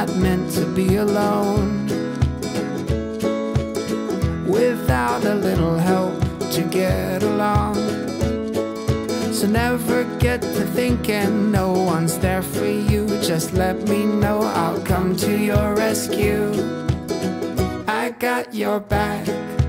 not meant to be alone, without a little help to get along. So never get to thinking no one's there for you. Just let me know, I'll come to your rescue. I got your back.